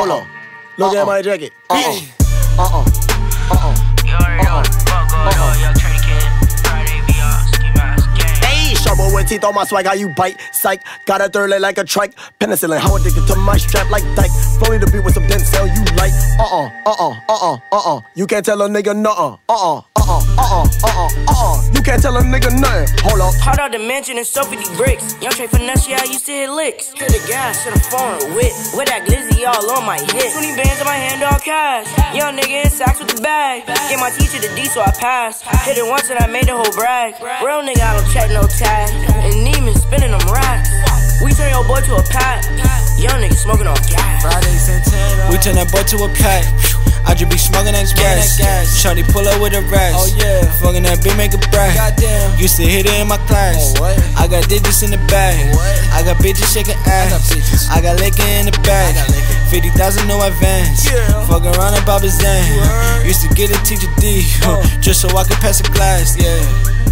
Hold on. Look at my jacket. You already know the fuck going on, young Trey Kid. Friday VR, ski mask gang. Hey, sharper with teeth on my swag, how you bite? Psych, got a third leg like a trike. Penicillin, how addicted to my strap like Dyke. Phony the beat with some Denzel, you like. You can't tell a nigga nothing. You can't tell a nigga nothing. Hold up. Hard out the mansion and so 50 bricks. Young Trey finesse, yeah, I used to hit licks. Hit the gas, to the foreign whip. With that glizzy all on my hip. 20 bands in my hand, all cash. Young nigga in sacks with the bag. Gave my teacher the D, so I passed. Hit it once and I made the whole brag. Real nigga, I don't check no tag. And Neiman spinning them racks. We turn your boy to a pack. Young nigga smoking on gas. Friday Santana. We turn that boy to a pack. I just be smoking that gas. Shawty pull up with a rash. Oh yeah. Fucking that bitch make a brag. Goddamn. Used to hit it in my class. Oh, what? I got digits in the bag. What? I got bitches shaking ass. I got liquor in the bag. 50,000 no advance. Yeah. Fuck around about Bazan. Used to get a teacher D. Just so I could pass a class. Yeah.